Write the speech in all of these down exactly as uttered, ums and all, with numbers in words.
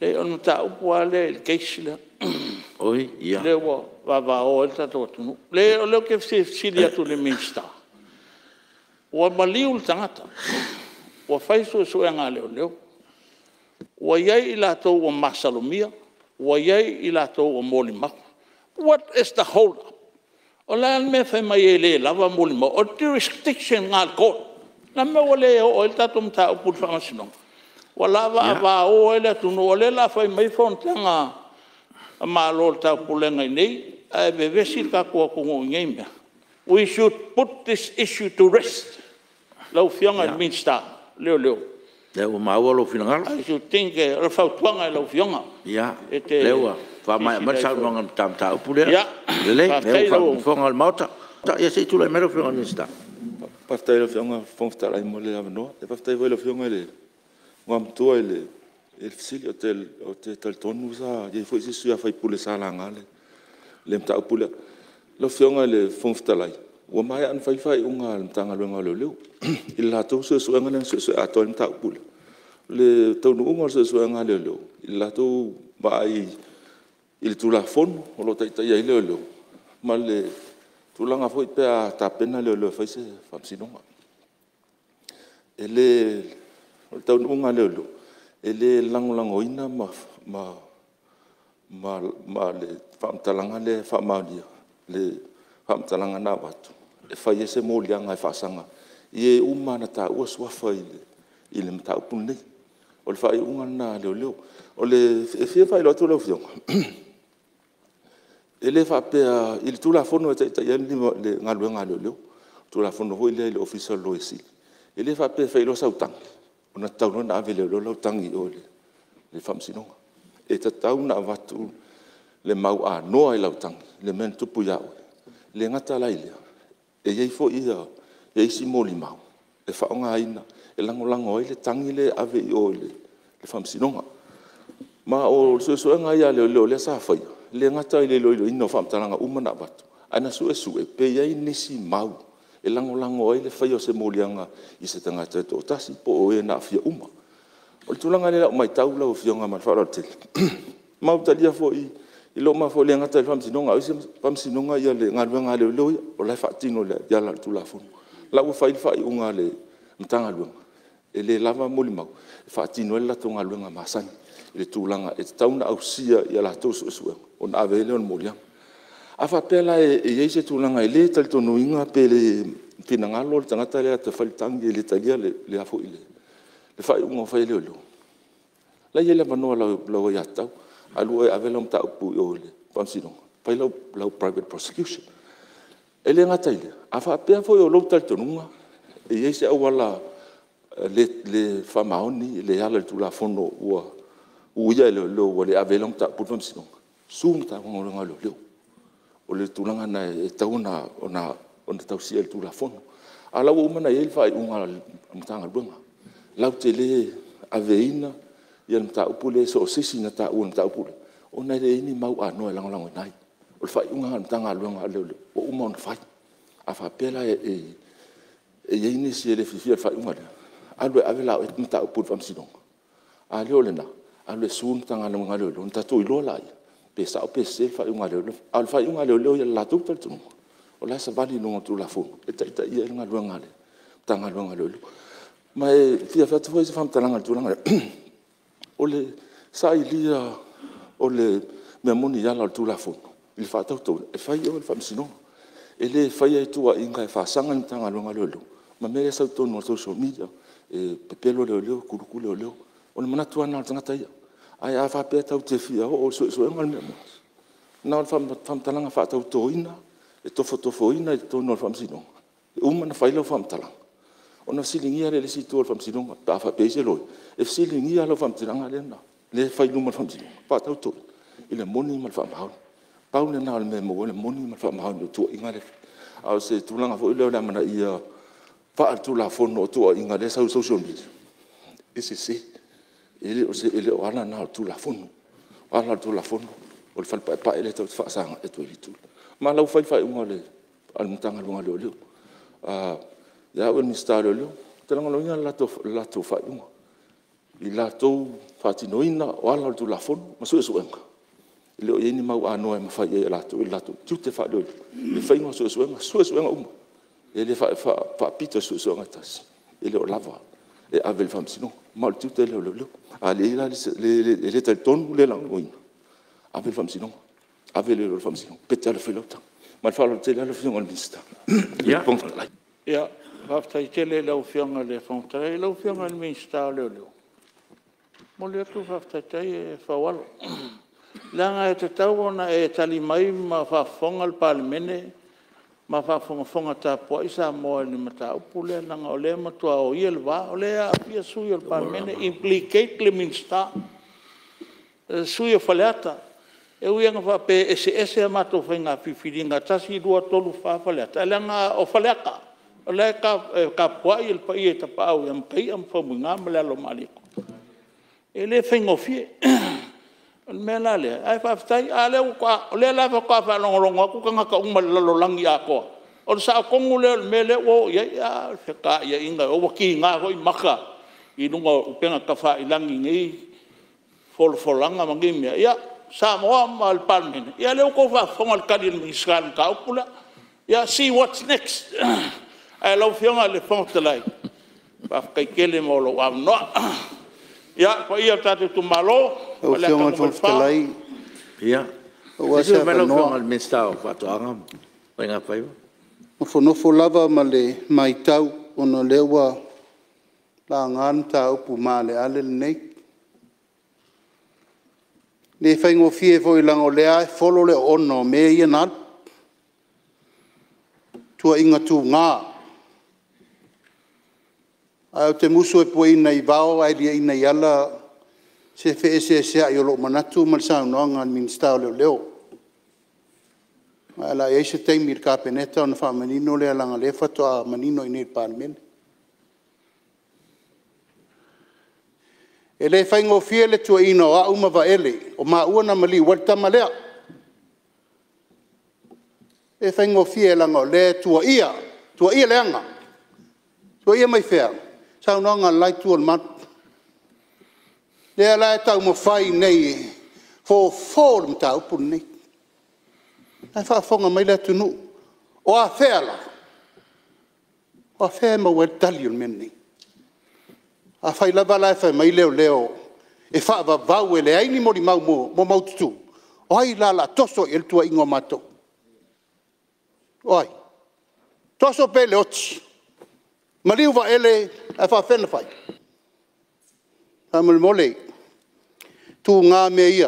Le on ta upua le keisila. Oi, ia. Le wa va va o ta to tu. Le o le ke se silia tu le Minisita. Wa Maliu tangata. Wa fai so so nga le leo. Wa yai ila to o masalomia. Wa yai ila to o molima. What is the hold up? O la me fai mai le lava molima. O jurisdiction ngal ko. Na me o le o ta tum ta upu fa masino. Wala va va o ele tu no le la fai mai fon tanga ma lo ta pulenga nei e be vesi ka ko ko ngema. We should put this issue to rest. Lau fianga yeah. Minisita Leoleo. Le o mau lo finanga. I should think e fa tuanga lau fianga. Ya. Lewa fa mai ma sa ngam tam ta pule. Ya. Le le fa fonga al mauta. Ta ia se tu le mero fianga Minisita. Partai lo fianga fonta ai mo le avno. E partai lo fianga le ngam tua le il fili hotel hotel tonu sa ye foi se sua fai pule sa langa le le mta pule lo fionga le fonta lai o mai an fai fai unga tanga lo ngalo le il la to so so ngana so so atol mta pule le tonu unga so so ngalo le il la to bai il tu la fon o lo tai tai le le ma le tu langa foi pe ta pena le le fai se fam sinonga ele o tau unga lelo ele lango lango ina ma ma ma ma le fam talanga le fam madia le fam talanga na watu e fai ese mo lianga e fasanga ie uma na ta o swa fai le ile mta upune o le fai unga na lelo o le e fie fai lo tu lo fio ele fa pe il tu la fono ta ta yali le ngalo ngalo lelo tu la fono ho ile le official lo esi ele fa pe fai lo sautang ona tau na avele lo lo tangi o le le famsinonga e ta tau na watu le mau a noa i lau tangi le men tupu iau le ngata lai lea e yei fo ia e isi moli mau e whaonga aina e lango lango ai le tangi le ave i o le le famsinonga ma o so so nga ia le le le sa fai le ngata i le lo i no famtalanga umana watu ana su e su e pe yei nisi mau e lango lango ai le fai o se molianga i se tangata to tasi po o e na fia uma o tulanga le mai tau la o fionga ma fa rotel mau talia fo i i lo ma fo le ngata fam sinonga o se fam sinonga ia le ngalwa ngale lo o la fatino le ya la tula fo la o fai fai unga le mtanga lo e le lava molima fatino la tonga lo nga masani le tulanga e tauna au sia ia la to su su o na vele on molianga afa pela e e se tulanga ile tal to no inga pele pinanga lo tangata le te faltangi le talia le le afo ile le fai un fai le lo la yele mano la lo ya ta alu e avelom ta pu o le pansino pai lo lo private prosecution ele ngata ile afa pe fo yo lo tal to nunga e se wala le le famaoni le ala tu la fono o o ya le lo le avelom ta pu pansino sum ta ngolo ngalo le o le tulanga na e tauna ona ona tau sia tu la fono ala o mana ele fai unga mtanga bunga lau tele aveina ia mta upule so sisi na ta un ta upule ona le ini mau ano lang lang nai o fai unga mtanga lunga le o uma on fai afa pela e e e ini si ele fifi fai unga alwe avela o mta upule fam sidong a le olena alwe sun tanga lunga le on ta to ilola pesa o pesa fa unga le al fa unga le le la tu tu o la sa vali no tu la fo e ta ta ia nga luanga le tanga luanga le mai fia fa tu se fam talanga tu langa o le sa ilia o le me moni ya la tu la fo il fa ta tu e fa io il fam sino e le fa ia tu a inga fa sanga tanga luanga le ma me sa tu no social media e pepelo le le kurukule le o le mana tu ana tanga ta ia ai a fa pe tau te fia o so so ngal me na fam fam talanga fa tau toina e to foto foina e to no fam sino o mana fa ilo fam talanga ona silingia le si to fam sino pa fa pe se lo e silingia lo fam talanga le na le fa ilo mal fam sino pa tau to ile moni mal fam ha pa le na le mo le moni mal fam ha to ingale au se tulanga fo ile la mana ia fa tu la fono to ingale sa social media ese se ele o se ele o ana na tu la fono ala tu la fono o fa pa pa ele to fa sanga e to litu ma la fa fa un le al mutanga lunga le le ah ya o ni sta le te la ngalo la to la to fa un I lātou whātinoina o ala o tu la fono, ma sue suenga. I leo ieni mau anoa e mawhai e lātou, i lātou tiu te whaadoi. I whainga sue suenga, sue suenga uma. E le whaapita sue suenga tasi. I leo lava, e avel whamsino, mau tiu te leo leo leo. A le ila le le tai tonu le lang oina. Avel whamsino, avel leo whamsino, pete ala whilauta. Ma whaalo te leo whionga le minista. Ia, ia, whaftai te le lau whionga le whangtara, e lau whionga le minista leo leo. Mo le atu whaftai te e whawalo. Langa e te tau ona e tali mai ma whafonga le Palemene, ma whafonga fonga tāpua i Samoa ni mata upu le langa o le matua o ia le wā, o le a Apia sui o le Palemene, implicate le minsta, sui o whaleata. E uianga whape ese ese a mato whainga whiwhiringa, tasi rua tolu wha whaleata. E langa o whaleaka, o le ka pua i le pa i e tapau, i am kai am whamunga ma le alo maliko. E le whaingo fie. Me la le ai fa ftai a le ko le la fa ko fa long long ku ka ka um lo lang ya ko o sa ko ngule me le o ya ya fe ka ya inga o ki nga ko maka i nunga u penga ka fa i lang ngi fol fol lang ma ngi me ya Samoa mal Palemene ya le ko fa fongal ka din miskan ka pula ya see what's next ai lo fianga le fontelai fa kai kele mo lo am no ya ko ia tatu tu malo o fiona fontelai ia o se melo fiona al mistao fato angam venga pai o fono folava male mai tau ono lewa la ngan tau pu male ale nei ne faingo fie foi lango le ai folo le ono me ia na tua inga tu nga ai te muso e poi nei vao ai dia ina yala se fe se se ai lo manatu mal sa no ngan minsta le leo ala e se te mir ka peneta on fa menino le langa le fato a menino in il Palemene ele faingo fiele tu ino a uma va ele o ma una mali walta malea e faingo fiele langa le tu ia tu ia lenga tu ia mai fea saunoa lai tu al mat le la tau mo fai nei fo form tau pu nei ai fa fonga mai le tu nu o a fela o a fe mo wel tali el menni a fai la vala fa mai leo leo e fa va va le ai ni mo di mau mo mo mau tu o ai la la toso el tua ingo mato oi toso pele ochi Maliu va ele a fa fena fai. Amal mole. Tu nga me ia.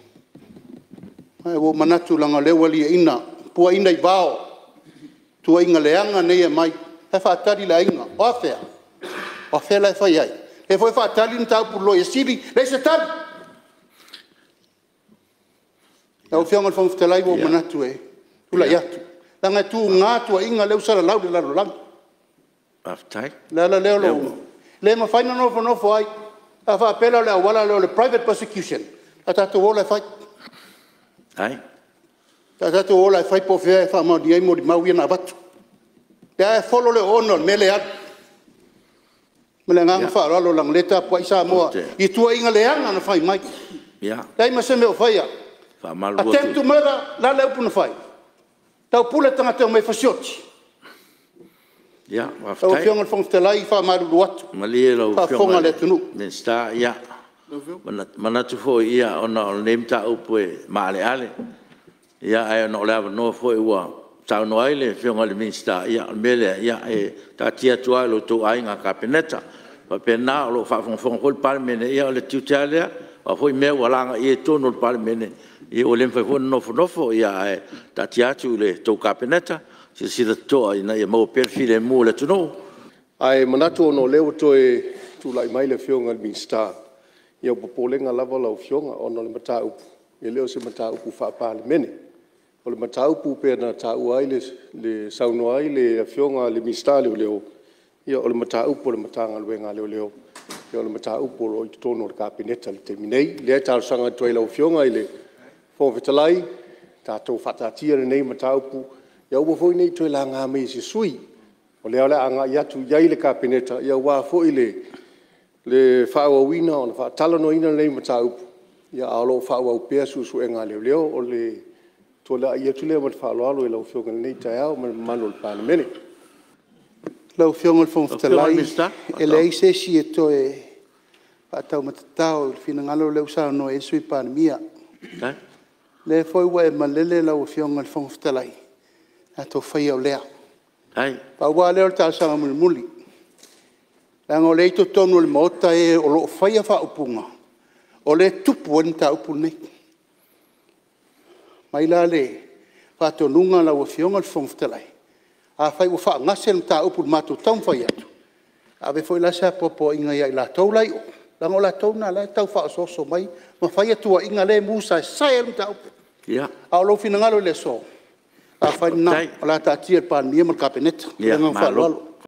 Ai wo manatu langa lewali ina, pua ina i bao. Tu inga leanga nei mai. E fa tari la inga, o fea. O fea la fai ai. E foi fa tari nta pu lo e sili, le se tari. Au fea ngal fong ftelai wo manatu e. Ula yatu. Langa tu nga tu inga leu sala lau de la lang. Aftai. La la leo lo. Le ma fai no no no foi. A fa pela le wala le private prosecution. Ata to wala fai. Ai. Ata to wala fai po fe fa mo di mo di mau ia na batu. Ya follow le ono mele at. Mele ngang fa lo lang leta po isa mo. I tu inga le anga na fai mai. Ya. Dai ma se me o fai ya. Fa mal wo. Attempt to murder la le pu na fai. Tau pula tanga te me fasioti. Ya, aftai. O fiona fong telai fa maru luat. Malie lo fiona. Fa fonga le tunu. Minsta ya. Mana mana tu fo ia ona o nemta upwe male ale. Ya ai no lava no fo wa. Saunoa le fiona le minsta ya mele ya e ta tia tua lo tu ai nga kapeneta. Pa pena lo fa fong fong hol Palemene ya le tutale. Wa foi me wala e tono le Palemene. E o le fo no fo no fo ya e ta tia tu le to kapeneta. Si si la toa ina ia mau perfile mo le tuno ai manato no leo toe tu lai mai le fionga min sta ia popolenga lava la fionga ono le mata upu ia leo se mata upu fa Palemene o le mata upu pe na tau ai le le saunoa ai le fionga le min sta leo leo ia o le mata upu le mata nga luenga leo leo ia o le mata upu lo i tono le kapeneta le terminei le tal sanga toe la fionga ile fo vetalai tatou fatatia le nei mata upu ia ua foi nei toe laga me se sui o le ala anga ia tu ia le kapeneta ia wa foi le Le whaawawina o na whaatalanoina nei mataupu. Ia alo whaawau pēr susu e ngā Leoleo o le tola ia tule o whaaloalo e lau whionga nei Tuuau ma manu le Palemene. Lau whionga le whomwhitalai e le eise si e toe whaatau matatau le whinangalo leu saunoa e sui Palemia. Le foi wa e malele lau whionga le whomwhitalai. A tō whaia o lea. Pa ua leo le tāsanga muli muli. Lango le ito tonu le maota e o lo whaia whaupunga. O le tupu o ni ta upu nei. Mai la le whatonunga la ua whionga le whomwhitalai. A whai ua wha ngase le ta upu matu taum whai atu. A we foi la sa popo inga ia i la tau lai o. Lango la tau na la tau wha soso mai. Ma whai atua inga le musa e sae le ta upu. A o lo whina ngalo le so. A whai na o la ta tia pa ni ma kapeneta. Ia malo.